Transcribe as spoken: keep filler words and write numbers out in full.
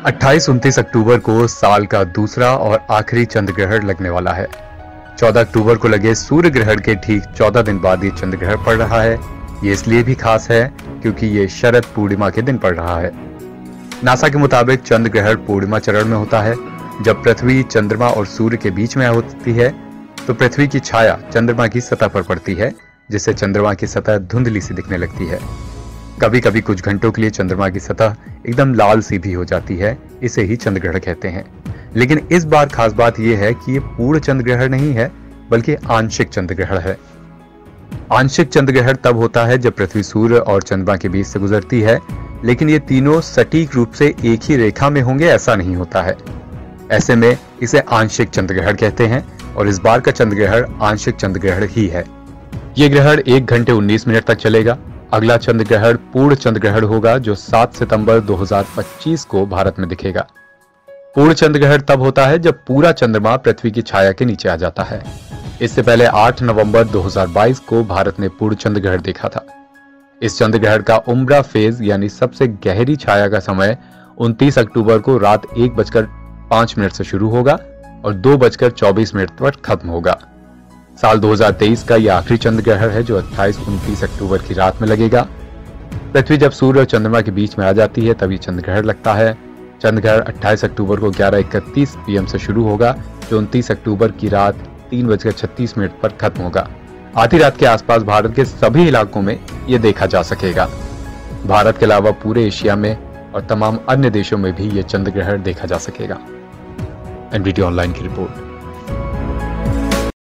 अट्ठाईस उनतीस अक्टूबर को साल का दूसरा और आखिरी चंद्र ग्रहण लगने वाला है। चौदह अक्टूबर को लगे सूर्य ग्रहण के ठीक चौदह दिन बाद ये चंद्र ग्रहण पड़ रहा है। ये इसलिए भी खास है क्योंकि ये शरद पूर्णिमा के दिन पड़ रहा है। नासा के मुताबिक चंद्र ग्रहण पूर्णिमा चरण में होता है। जब पृथ्वी चंद्रमा और सूर्य के बीच में होती है तो पृथ्वी की छाया चंद्रमा की सतह पर पड़ती है, जिससे चंद्रमा की सतह धुंधली सी दिखने लगती है। कभी कभी कुछ घंटों के लिए चंद्रमा की सतह एकदम लाल सी भी हो जाती है। इसे ही चंद्र ग्रहण कहते हैं। लेकिन इस बार खास बात यह है कि ये पूर्ण चंद्र ग्रहण नहीं है, बल्कि आंशिक चंद्र ग्रहण है। आंशिक चंद्र ग्रहण तब होता है जब पृथ्वी सूर्य और चंद्रमा के बीच से गुजरती है, लेकिन ये तीनों सटीक रूप से एक ही रेखा में होंगे ऐसा नहीं होता है। ऐसे में इसे आंशिक चंद्र ग्रहण कहते हैं और इस बार का चंद्र ग्रहण आंशिक चंद्र ग्रहण ही है। ये ग्रहण एक घंटे उन्नीस मिनट तक चलेगा। अगला चंद्र ग्रहण पूर्ण चंद्र ग्रहण होगा जो सात सितंबर दो हज़ार पच्चीस को भारत में दिखेगा। पूर्ण चंद्र ग्रहण तब होता है जब पूरा चंद्रमा पृथ्वी की छाया के नीचे आ जाता है। इससे पहले आठ नवंबर दो हज़ार बाईस को भारत ने पूर्ण चंद्र ग्रहण देखा था। इस चंद्र ग्रहण का उम्रा फेज यानी सबसे गहरी छाया का समय उनतीस अक्टूबर को रात एक बजकर पांच मिनट से शुरू होगा और दो बजकर चौबीस मिनट पर खत्म होगा। साल दो हज़ार तेईस का यह आखिरी चंद्र ग्रहण है जो अट्ठाईस उनतीस अक्टूबर की रात में लगेगा। पृथ्वी जब सूर्य और चंद्रमा के बीच में आ जाती है तब ये चंद्र ग्रहण लगता है। चंद्र ग्रहण अट्ठाईस अक्टूबर को ग्यारह इकतीस पीएम से शुरू होगा जो उनतीस अक्टूबर की रात तीन बजकर छत्तीस मिनट पर खत्म होगा। आधी रात के आसपास भारत के सभी इलाकों में ये देखा जा सकेगा। भारत के अलावा पूरे एशिया में और तमाम अन्य देशों में भी ये चंद्र ग्रहण देखा जा सकेगा। एनडीटी ऑनलाइन की रिपोर्ट।